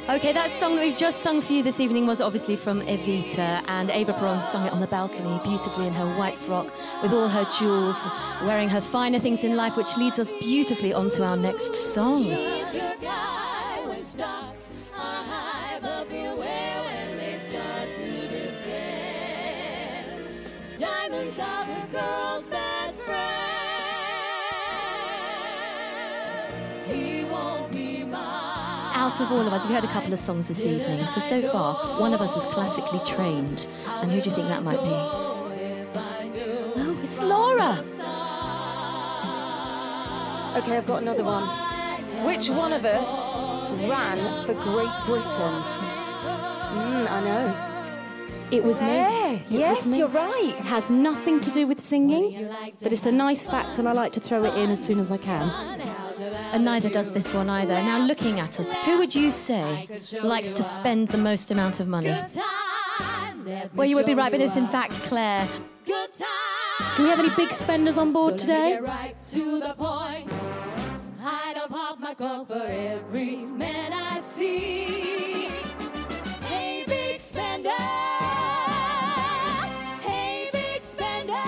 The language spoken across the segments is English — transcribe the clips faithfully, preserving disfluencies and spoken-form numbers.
Okay, that song that we've just sung for you this evening was obviously from Evita, and Ava Peron sung it on the balcony beautifully in her white frock with all her jewels, wearing her finer things in life, which leads us beautifully on to our next song. Diamonds are her girl's best friend. He won't be mine. Out of all of us, we've heard a couple of songs this evening, so so far one of us was classically trained. And who do you think that might be? Oh, it's Laura. Okay, I've got another one. Which one of us ran for Great Britain? Mm, I know. It was me. Yeah, It yes, was me. you're right. It has nothing to do with singing, but it's a nice fact and I like to throw it in as soon as I can. And neither does this one either. Now, looking at us, who would you say likes to spend the most amount of money? Well, you would be right, but it's in fact Claire. Do we have any big spenders on board today? Right to the point. I don't pop my cork for every man I see. Hey, big spender. Hey, big spender.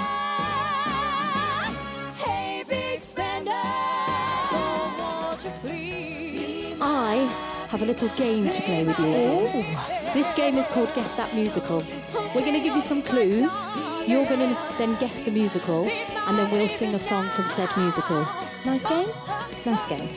Hey, big spender. Don't want you, please. I have a little game to play with you. Ooh. This game is called Guess That Musical. We're going to give you some clues. You're going to then guess the musical, and then we'll sing a song from said musical. Nice game? Nice game.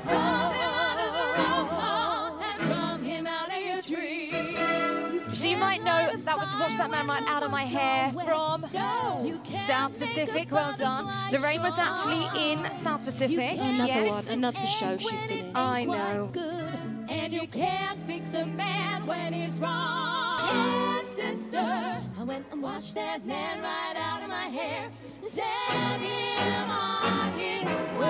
So you might know that was Wash That Man Right Out of My Hair from South Pacific. Well done. Lorraine was actually in South Pacific. Another yes. one, another show she's been in. I know. And you can't fix a man when he's wrong. Yeah, sister, I went and washed that man right out of my hair. Set him on his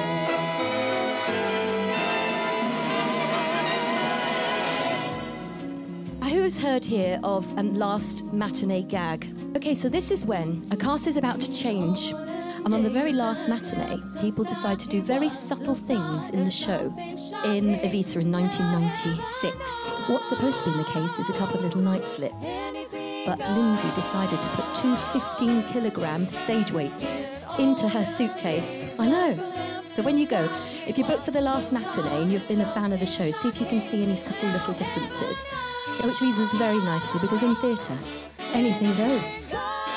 way. Who's heard here of um, Last Matinee Gag? Okay, so this is when a cast is about to change, and on the very last matinee, people decide to do very subtle things in the show. In Evita in nineteen ninety-six, what's supposed to be the case is a couple of little night slips. But Lindsay decided to put two fifteen kilogram stage weights into her suitcase. I know. So when you go, if you book for the last matinee and you've been a fan of the show, see if you can see any subtle little differences. Which leads us very nicely, because in theatre, anything goes.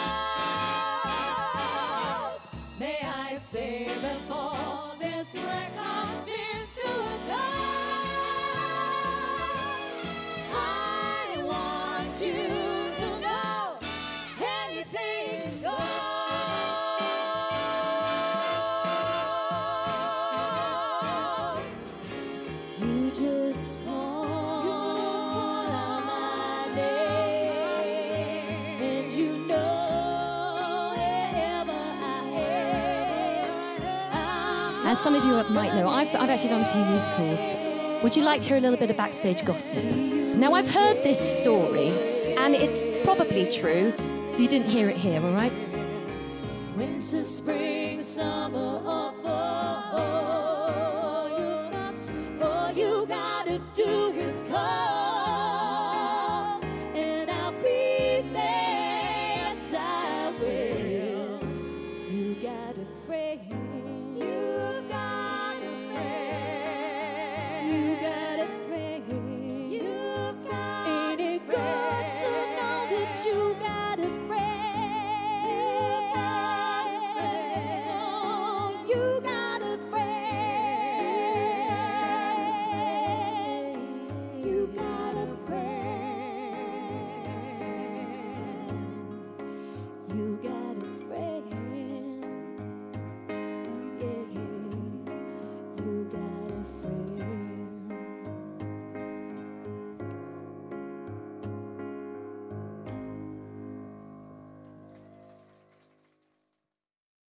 May I say before this record spears to a close, I want you to know anything goes. You just call out my name, and you know wherever I am. As some of you might know, I've, I've actually done a few musicals. Would you like to hear a little bit of backstage gossip? Now, I've heard this story, and it's probably true. You didn't hear it here, all right? Winter, spring, summer, or